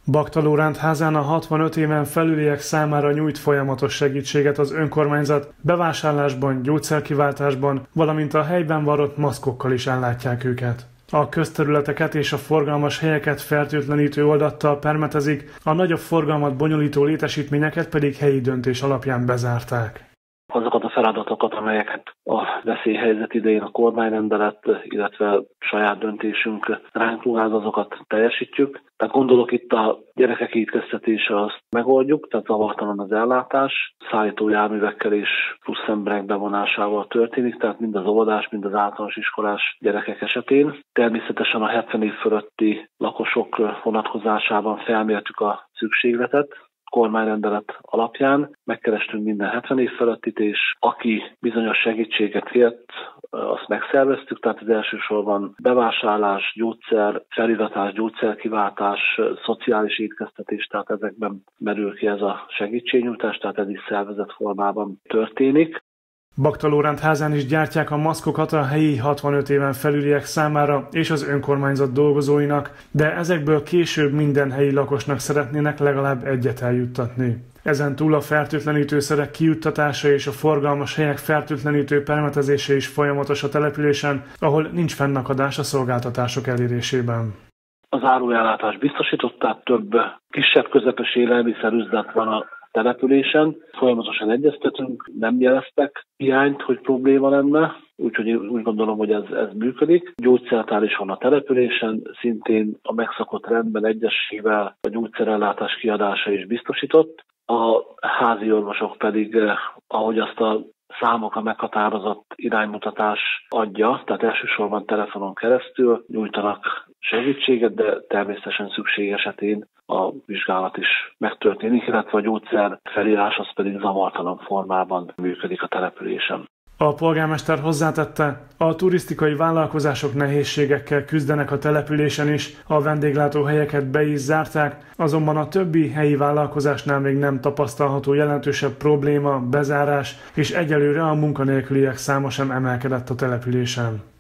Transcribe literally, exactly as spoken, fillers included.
Bakta Lóránt házán a hatvanöt éven felüliek számára nyújt folyamatos segítséget az önkormányzat, bevásárlásban, gyógyszerkiváltásban, valamint a helyben varrott maszkokkal is ellátják őket. A közterületeket és a forgalmas helyeket fertőtlenítő oldattal permetezik, a nagyobb forgalmat bonyolító létesítményeket pedig helyi döntés alapján bezárták. Azokat a feladatokat, amelyeket a veszélyhelyzet idején a kormányrendelet, illetve saját döntésünk ránk ruház, azokat teljesítjük. Tehát gondolok itt a gyerekek étkeztetése, azt megoldjuk, tehát zavartalan az ellátás, szállító járművekkel és plusz emberek bevonásával történik, tehát mind az óvodás, mind az általános iskolás gyerekek esetén. Természetesen a hetven év fölötti lakosok vonatkozásában felmértük a szükségletet, kormányrendelet alapján megkerestünk minden hetven év felettit, és aki bizonyos segítséget kért, azt megszerveztük, tehát az elsősorban bevásárlás, gyógyszer, feliratás, gyógyszerkiváltás, szociális étkeztetés, tehát ezekben merül ki ez a segítségnyújtás, tehát ez is szervezett formában történik. Bakta Lóránt házán is gyártják a maszkokat a helyi hatvanöt éven felüliek számára és az önkormányzat dolgozóinak, de ezekből később minden helyi lakosnak szeretnének legalább egyet eljuttatni. Ezen túl a fertőtlenítőszerek kijuttatása és a forgalmas helyek fertőtlenítő permetezése is folyamatos a településen, ahol nincs fennakadás a szolgáltatások elérésében. Az árujellátás biztosított, tehát több kisebb közepes élelmiszerüzlet van a településen. Folyamatosan egyeztetünk, nem jeleztek hiányt, hogy probléma lenne, úgyhogy úgy gondolom, hogy ez, ez működik. Gyógyszertár is van a településen, szintén a megszokott rendben egyesével a gyógyszerellátás kiadása is biztosított. A házi orvosok pedig, ahogy azt a számok a meghatározott iránymutatás adja, tehát elsősorban telefonon keresztül nyújtanak segítséget, de természetesen szükség esetén a vizsgálat is megtörténik, illetve a gyógyszer felírás az pedig zavartalan formában működik a településen. A polgármester hozzátette, a turisztikai vállalkozások nehézségekkel küzdenek a településen is, a vendéglátóhelyeket be is zárták, azonban a többi helyi vállalkozásnál még nem tapasztalható jelentősebb probléma, bezárás, és egyelőre a munkanélküliek száma sem emelkedett a településen.